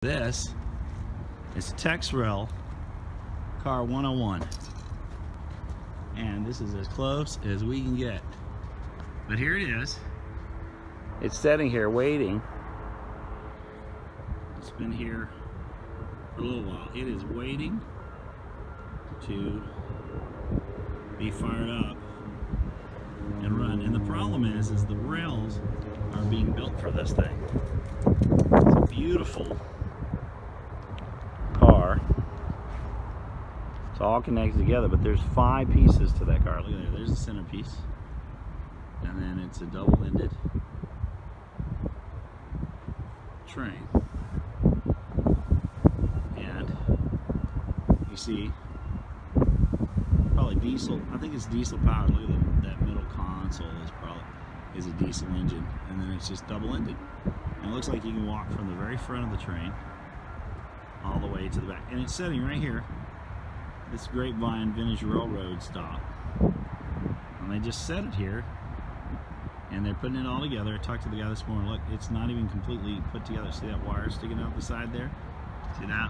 This is Texrail Car 101, and this is as close as we can get. But here it is. It's sitting here waiting. It's been here for a little while. It is waiting to be fired up and run. And the problem is the rails are being built for this thing. It's a beautiful car. It's all connected together, but there's 5 pieces to that car. Look at that. There's the centerpiece, and then it's a double-ended train. And you see, probably diesel. I think it's diesel powered. Look at that middle console is a diesel engine, and then it's just double-ended. And it looks like you can walk from the very front of the train all the way to the back. And it's sitting right here, this Grapevine Vintage Railroad stop. And they just set it here, and they're putting it all together. I talked to the guy this morning. Look, it's not even completely put together. See that wire sticking out the side there? See that?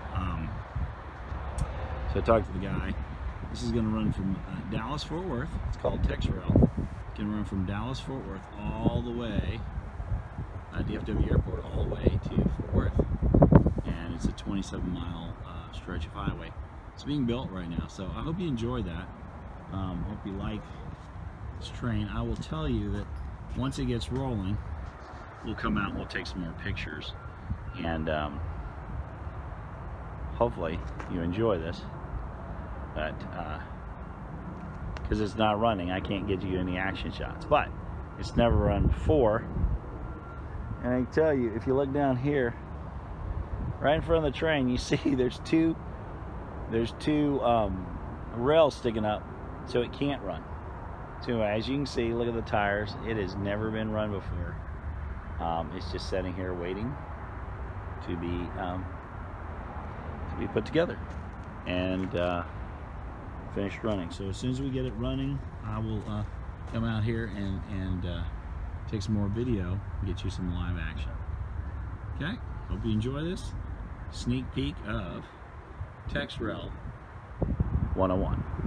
So I talked to the guy. This is going to run from Dallas-Fort Worth. It's called Texrail. It's going to run from Dallas-Fort Worth all the way, DFW Airport, all the way to Fort Worth. And it's a 27-mile stretch of highway. It's being built right now, so I hope you enjoy that. Hope you like this train. I will tell you that once it gets rolling, we'll come out and we'll take some more pictures, and hopefully you enjoy this. But because it's not running, I can't get you any action shots, but it's never run before. And I can tell you, if you look down here right in front of the train, you see there's two rails sticking up, so it can't run. So as you can see, look at the tires. It has never been run before. It's just sitting here waiting to be put together and finished running. So as soon as we get it running, I will come out here and take some more video and get you some live action. Okay, hope you enjoy this sneak peek of Texrail 101.